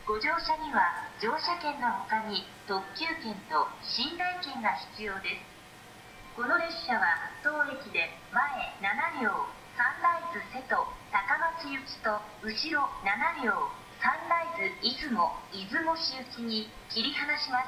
ご乗車には乗車券の他に特急券と寝台券が必要です。この列車は当駅で前7両、サンライズ瀬戸、高松行きと後ろ7両、サンライズ出雲、出雲市行きに切り離します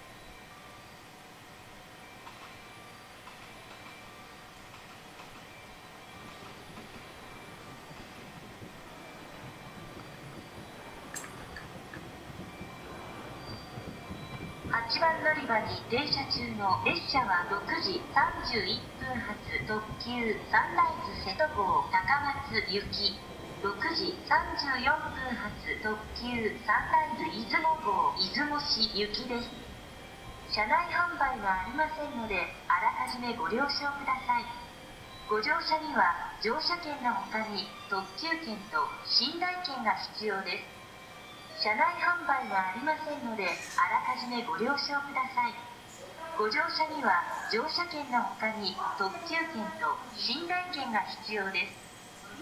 。8番乗り場に停車中の列車は6時31分発特急サンライズ瀬戸号高松行き、6時34分発特急サンライズ出雲号出雲市行きです。車内販売はありませんので、あらかじめご了承ください。ご乗車には乗車券の他に特急券と寝台券が必要です。車内販売はありませんので、あらかじめご了承ください。ご乗車には乗車券の他に特急券と寝台券が必要です。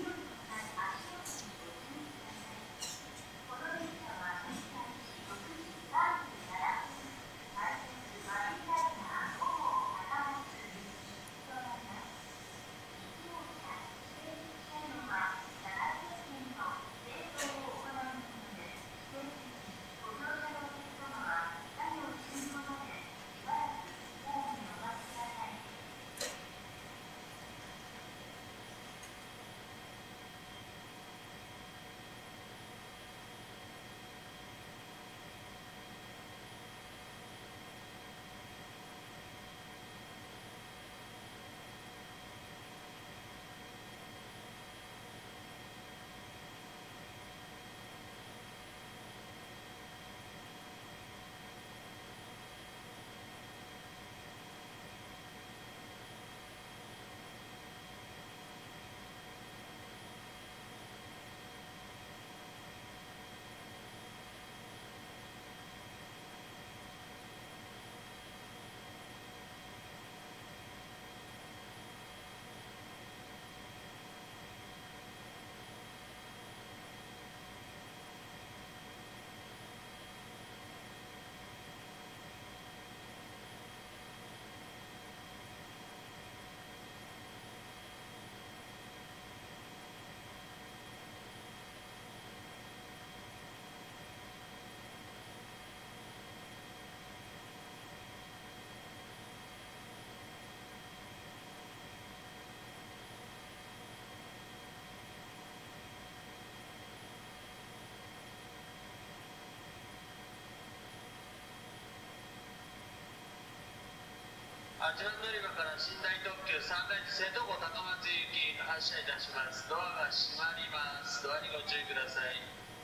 8番乗り場から寝台特急サンライズ瀬戸号高松行き発車いたします。ドアが閉まります。ドアにご注意ください。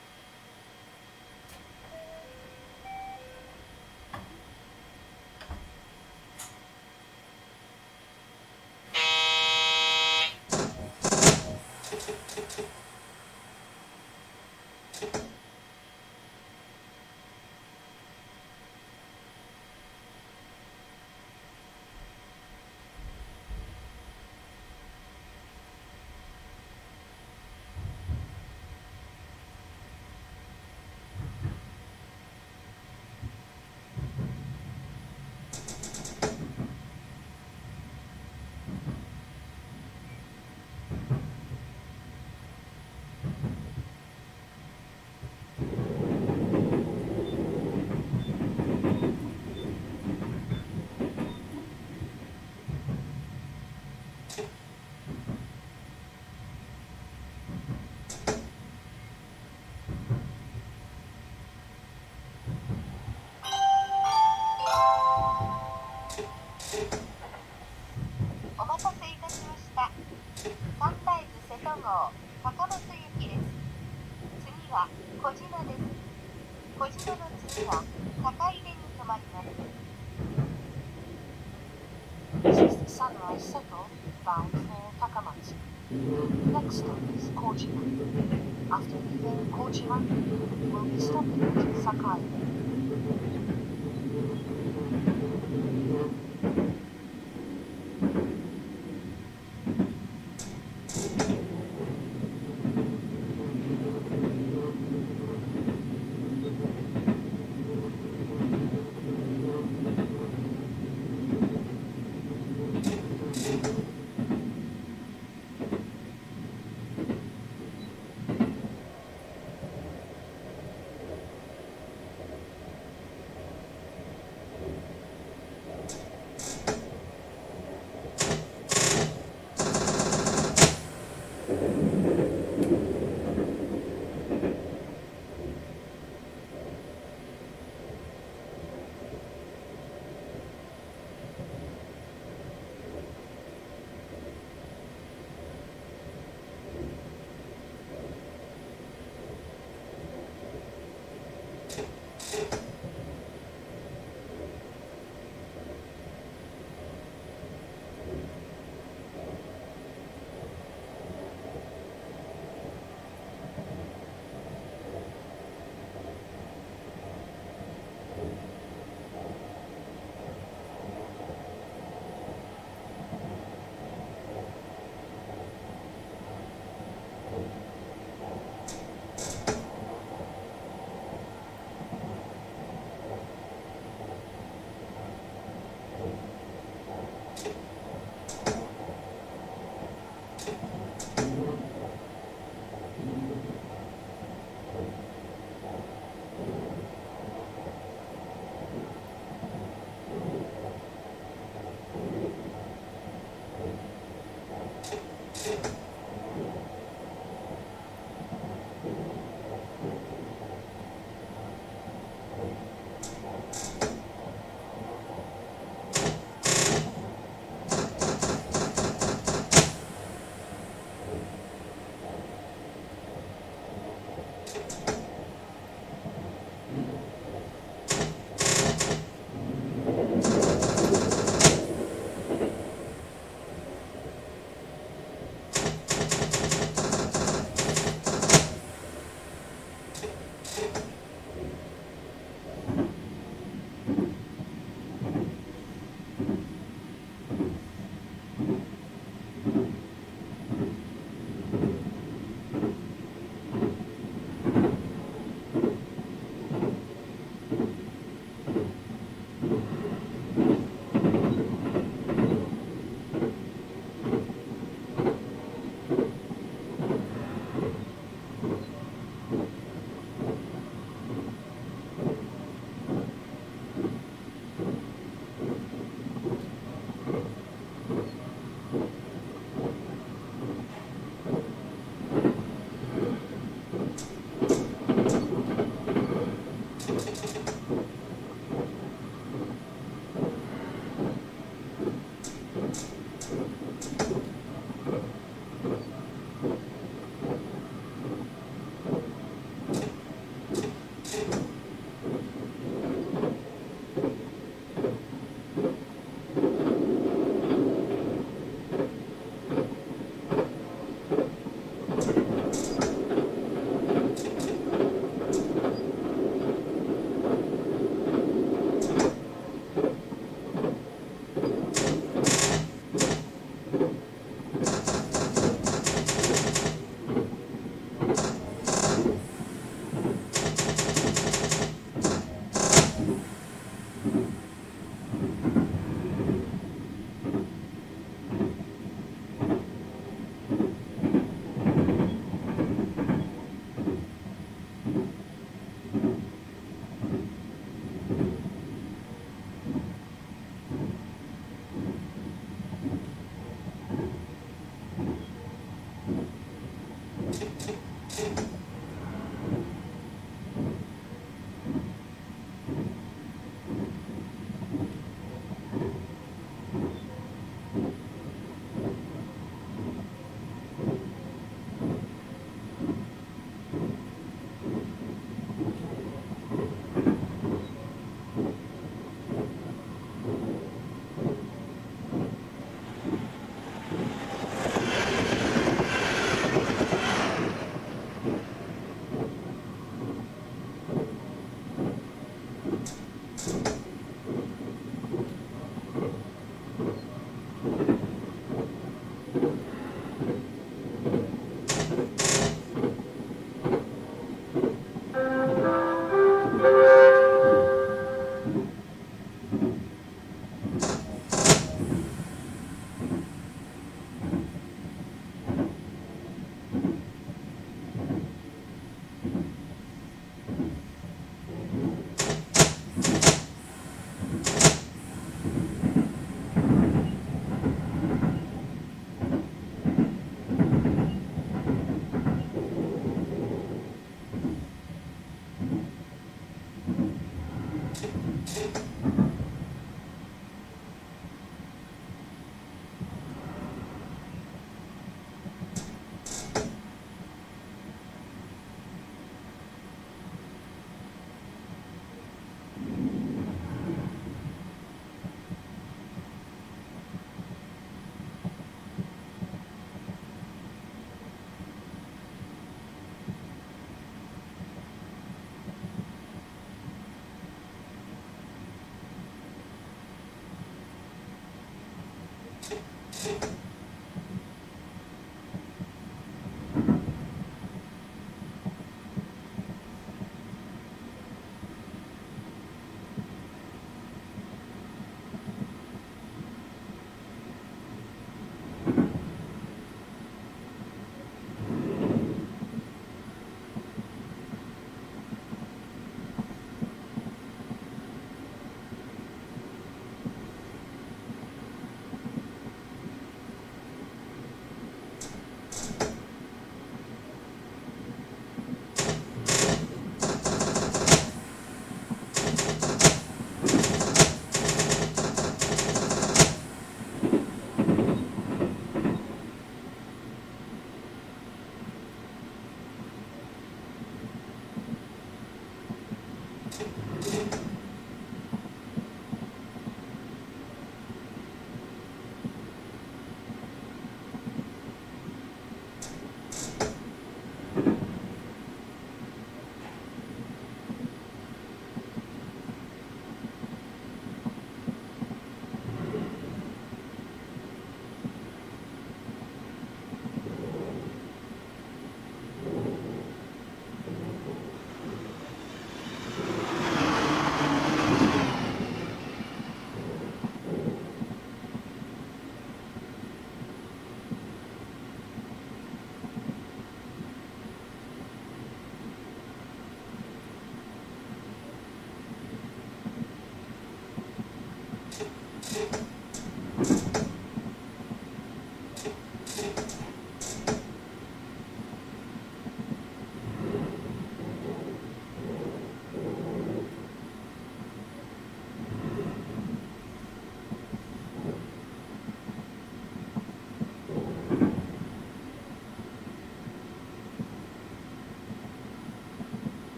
お待たせいたしました。サンライズ瀬戸号高松行きです。次は小島です。小島の次は高出に停まります。This is the Sunrise Seto bound for Takamatsu. Next stop is Kojima. After leaving Kojima, we'll be stopping at Sakai. 8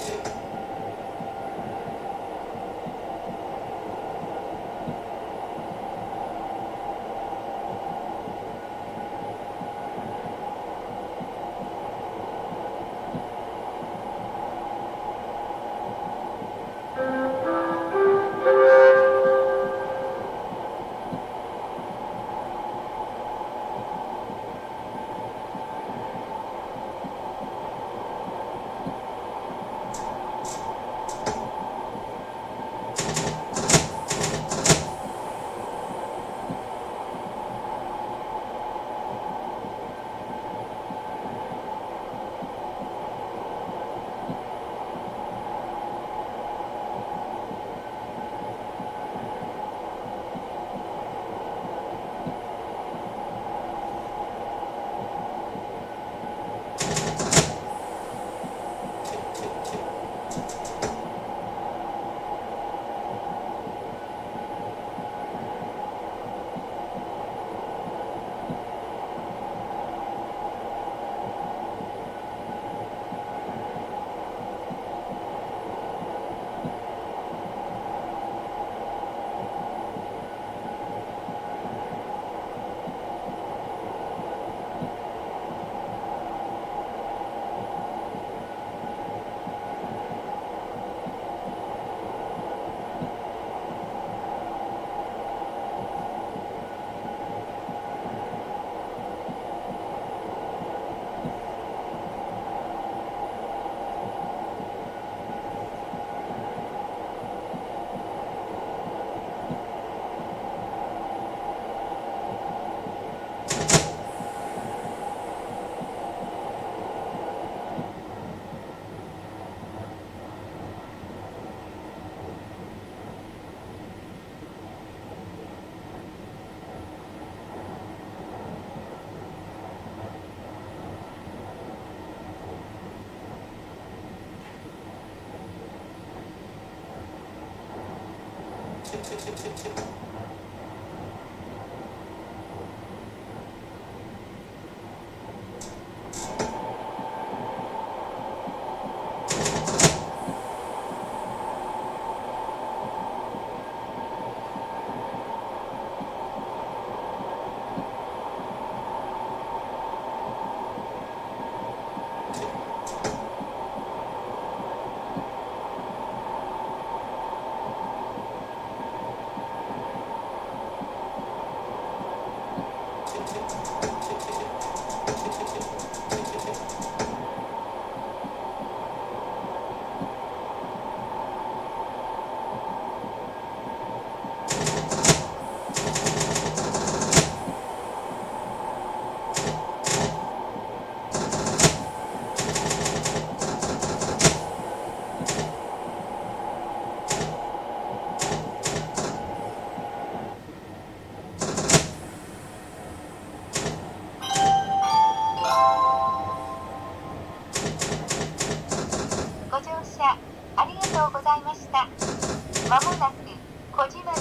ご乗車ありがとうございました。まもなく小島です。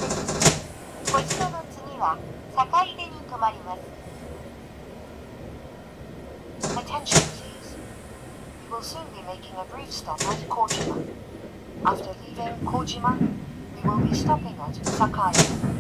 小島の次は坂出に停まります。 Attention please. We will soon be making a brief stop at Kojima. After leaving Kojima, we will be stopping at Sakai.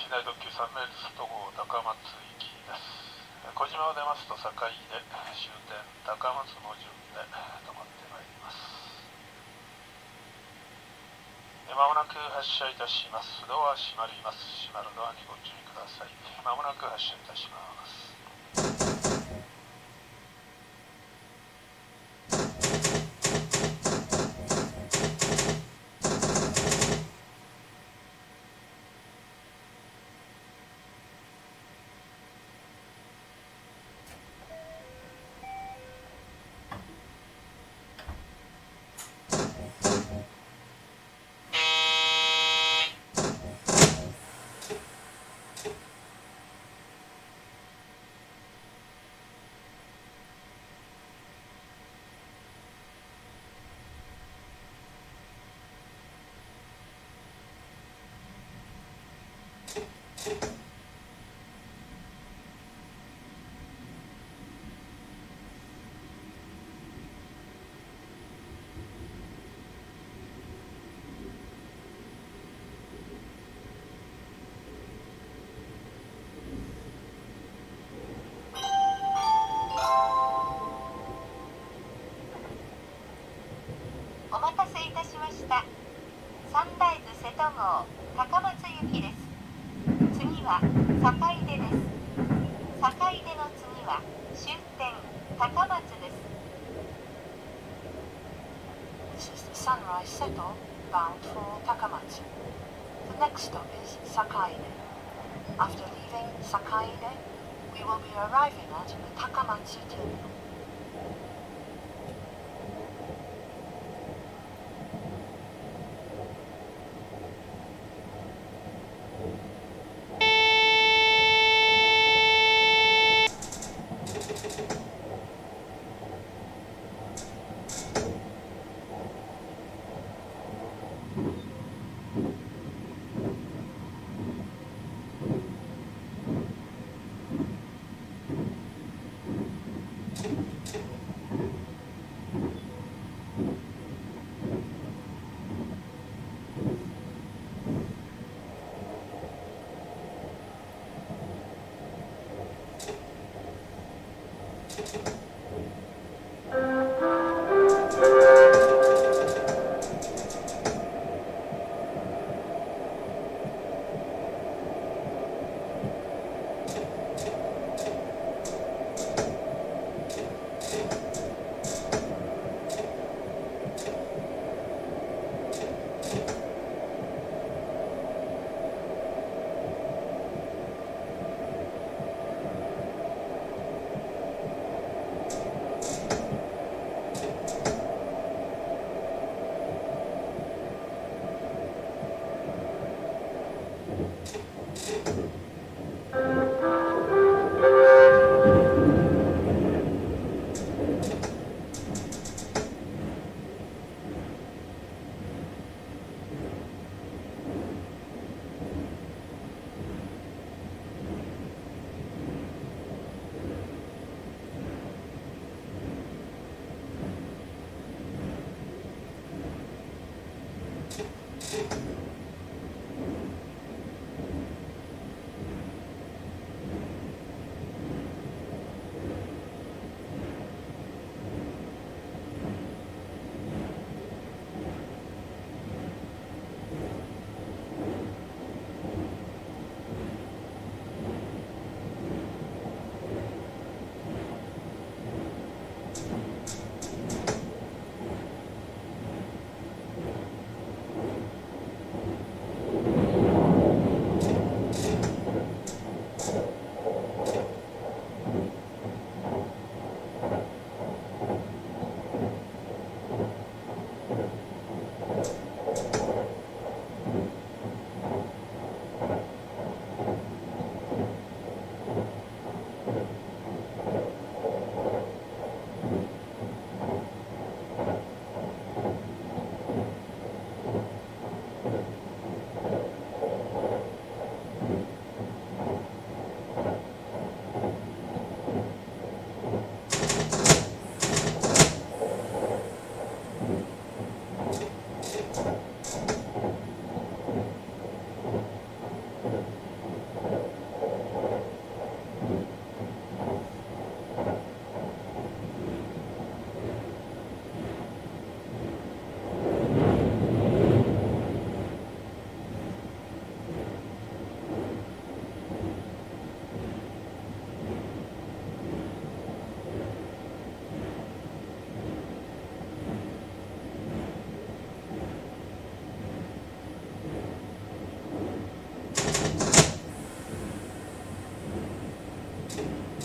寝台特急サンライズ外号高松行きです。小島を出ますと境で終点高松の順で止まってまいります。まもなく発車いたします。ドア閉まります。閉まるドアにご注意ください。まもなく発車いたします。 お待たせいたしました。サンライズ瀬戸号高松行きです。次は坂出です。坂出の次は終点高松です。 This is the Sunrise Seto bound for Takamatsu. The next stop is Sakaide. After leaving Sakaide, we will be arriving at the Takamatsu terminal.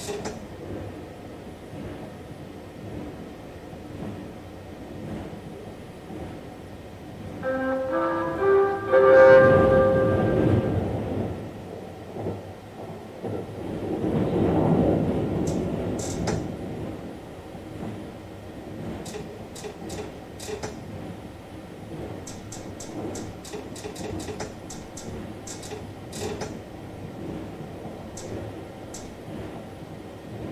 は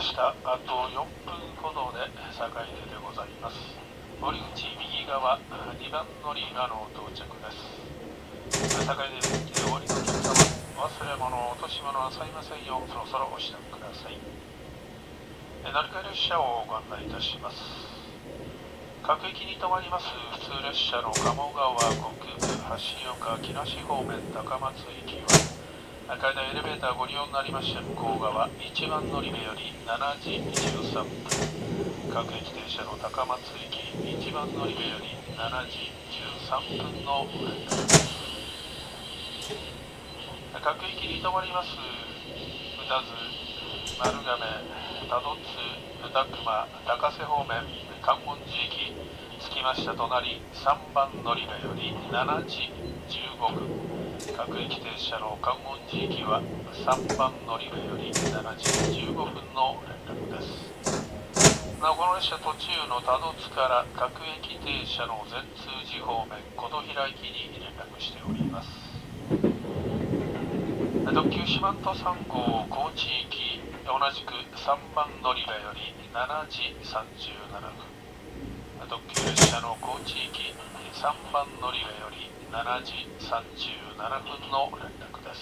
した。あと4分ほどで坂出でございます。折口右側2番乗り場の到着です。坂出でお降りのお客様、お忘れ物落とし物はさいませんよう、そろそろお支度ください。乗り換え列車をご案内いたします。各駅に停まります普通列車の鴨川国分橋岡木梨方面高松行きは、階段エレベーターご利用になりまして向こう側1番乗り場より7時13分、各駅停車の高松行き1番乗り場より7時13分の連絡です。各駅に停まります宇多津、丸亀、多度津、歌熊、高瀬方面観音寺駅着きました隣3番乗り場より7時15分、各駅停車の観音寺駅は3番乗り場より7時15分の連絡です。なおこの列車途中の多度津から各駅停車の善通寺方面琴平駅に連絡しております。特急四万十3号高知行き同じく3番乗り場より7時37分、特急列車の高知行き3番乗り場より7時37分の連絡です。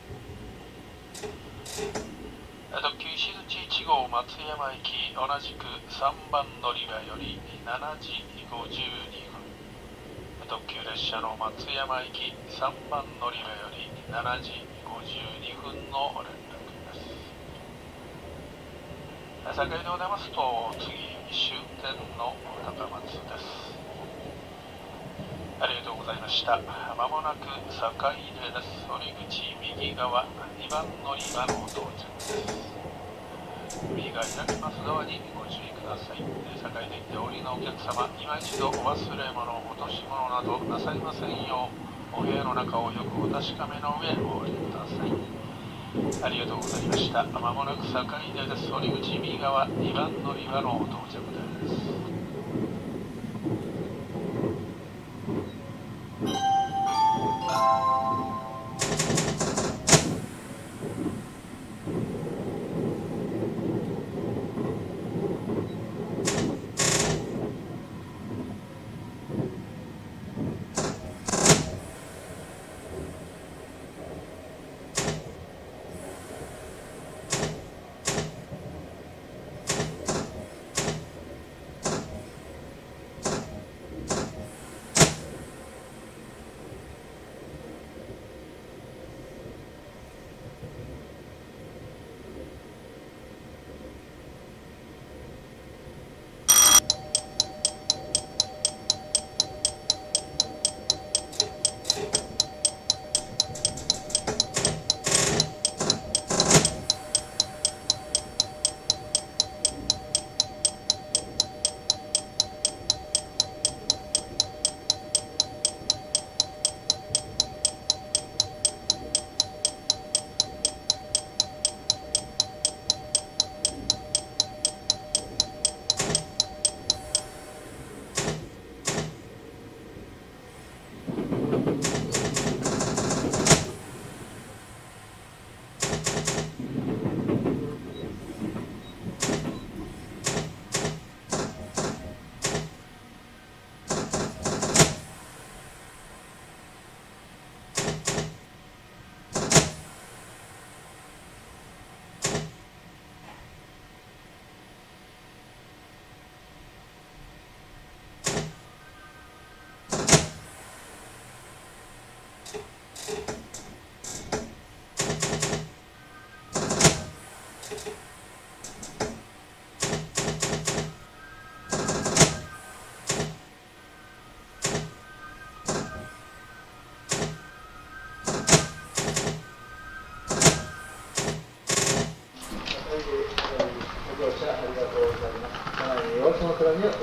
特急石鎚1号松山行き同じく3番乗り場より7時52分、特急列車の松山行き3番乗り場より7時52分の連絡です。坂出を出ますと次終点の高松です。ありがとうございました。まもなく坂出です。折口右側2番乗り場の到着です。右が開きます側にご注意ください。坂出でお降りのお客様、今一度お忘れ物落とし物などなさいませんよう、お部屋の中をよくお確かめの上お降りください。ありがとうございました。まもなく坂出です。折口右側2番乗り場の到着です。 その絡みを